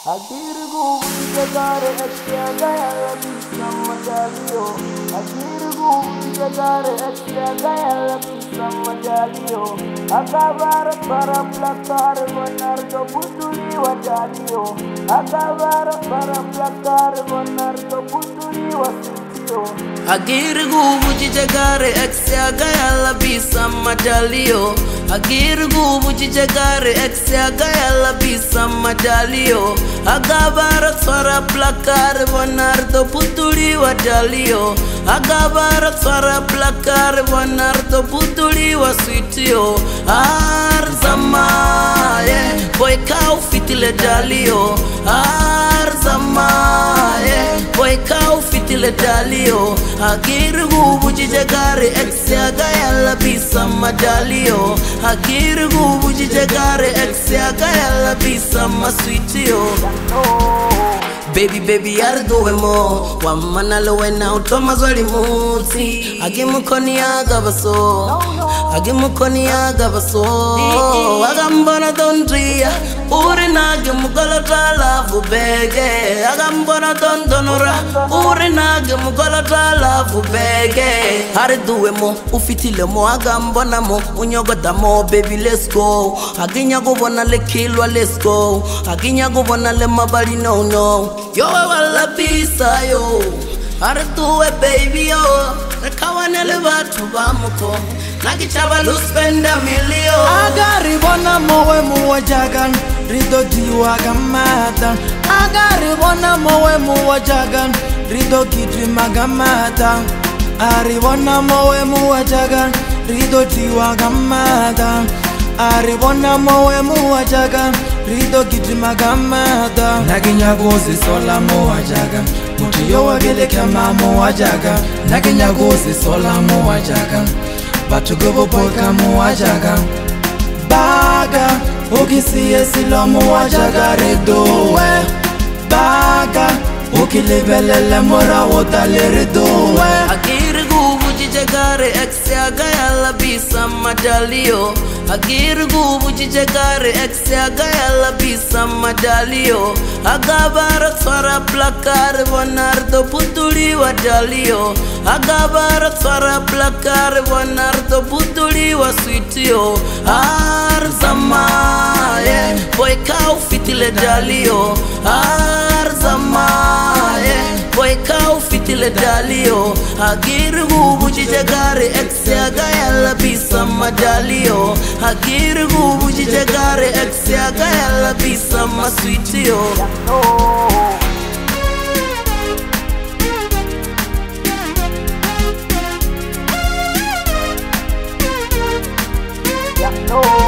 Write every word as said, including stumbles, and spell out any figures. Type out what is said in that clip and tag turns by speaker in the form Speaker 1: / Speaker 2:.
Speaker 1: Agirgu jagare extra gaya bisa majalio. Agirgu jagare extra gaya bisa majalio. Agabar para plakar benar to putuli wajalio. Agabar para plakar benar to putuli wasitio. Agirgu jagare extra gaya bisa majalio. Agirgu jagare extra gaya bisa majalio. Agabar para plakar benar to putuli wajalio. Agabar para plakar benar to putuli wasitio. Arzama yeah, Boyka ufitile dalio. Arzama yeah, Boyka ufitile dalio. Agirgu bujijagare exia gaya la bisa madalio. Agirgu bujijagare exia gaya la bisa maswitio. Baby, baby, ardo emo. Wamana lo wena utoma zoli muti. Agimu koni agabaso. Agimu koni agabaso. Agambona dondria. Uri nage mugala tala fubege. Agambona dondonora. Uri nage mugala tala fubege. Ardo emo. Ufitile mo. Agambona mo. Unyogoda mo. Baby, let's go. Aginya go bona le kilwa, let's go. Aginya go bona le mabali, no, no. Yo wala pisa yo. Ardo e baby yo. Rekawane le batu bamuko. Nagichaba lu spend a million.
Speaker 2: Agari bona mowe muwa jagan. Rido diwa gamata. Agari bona mowe muwa jagan. Rido kidri magamata. Ari bona mowe muwa jagan. Rido diwa gamata. Ari bona mowe muwa jagan. Rido kidri magamata. Naginya gozi sola muwa jagan. Mutiyo wagele kama muwa jagan. Naginya gozi sola muwa jagan. Batugobo Boyka muwa jagan. Baga ukisiye silo muwa jaga redowe. Baga ukilebelele mora wotale redowe.
Speaker 1: Agirgu bujijagare exia gaya la bisa madalio. Agirgu bujijagare exia gaya la bisa madalio. Agabar para plakar benar to putuli wadalio. Agabar para plakar benar to putuli waswitio. Arzama yeah, Boyka ufitile dalio. Arzama yeah, Boyka ufitile dalio. Agirgu bujijagare exia gaya la bisa madalio. Agirgu bujijagare exia gaya la bisa maswitio. No.